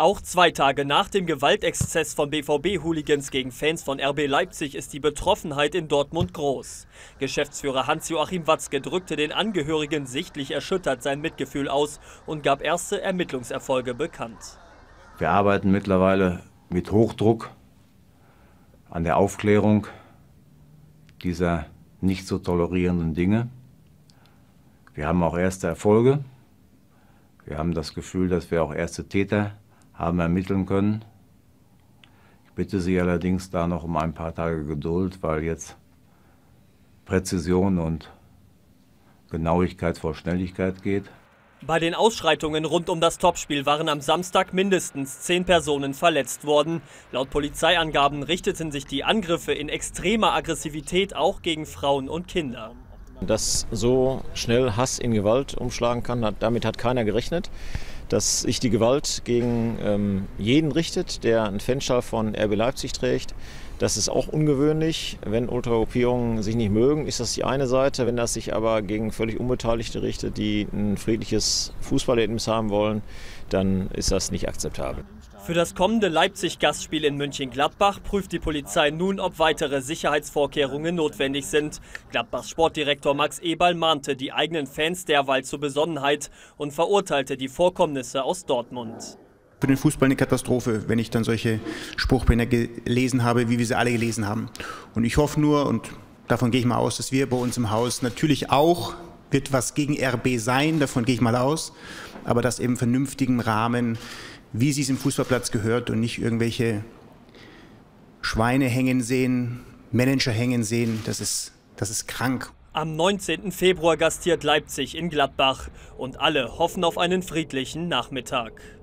Auch 2 Tage nach dem Gewaltexzess von BVB-Hooligans gegen Fans von RB Leipzig ist die Betroffenheit in Dortmund groß. Geschäftsführer Hans-Joachim Watzke drückte den Angehörigen sichtlich erschüttert sein Mitgefühl aus und gab erste Ermittlungserfolge bekannt. Wir arbeiten mittlerweile mit Hochdruck an der Aufklärung dieser nicht zu tolerierenden Dinge. Wir haben auch erste Erfolge. Wir haben das Gefühl, dass wir auch erste Täter haben ermitteln können. Ich bitte Sie allerdings da noch um ein paar Tage Geduld, weil jetzt Präzision und Genauigkeit vor Schnelligkeit geht. Bei den Ausschreitungen rund um das Topspiel waren am Samstag mindestens 10 Personen verletzt worden. Laut Polizeiangaben richteten sich die Angriffe in extremer Aggressivität auch gegen Frauen und Kinder. Dass so schnell Hass in Gewalt umschlagen kann, damit hat keiner gerechnet. Dass sich die Gewalt gegen jeden richtet, der einen Fanschal von RB Leipzig trägt, das ist auch ungewöhnlich. Wenn Ultragruppierungen sich nicht mögen, ist das die eine Seite. Wenn das sich aber gegen völlig Unbeteiligte richtet, die ein friedliches Fußballerlebnis haben wollen, dann ist das nicht akzeptabel. Für das kommende Leipzig-Gastspiel in Mönchengladbach prüft die Polizei nun, ob weitere Sicherheitsvorkehrungen notwendig sind. Gladbachs Sportdirektor Max Eberl mahnte die eigenen Fans derweil zur Besonnenheit und verurteilte die Vorkommnisse aus Dortmund. Für den Fußball eine Katastrophe, wenn ich dann solche Spruchbänder gelesen habe, wie wir sie alle gelesen haben. Und ich hoffe nur, und davon gehe ich mal aus, dass wir bei uns im Haus natürlich auch, wird was gegen RB sein, davon gehe ich mal aus, aber das im vernünftigen Rahmen, wie sie es im Fußballplatz gehört und nicht irgendwelche Schweine hängen sehen, Manager hängen sehen, das ist krank. Am 19. Februar gastiert Leipzig in Gladbach und alle hoffen auf einen friedlichen Nachmittag.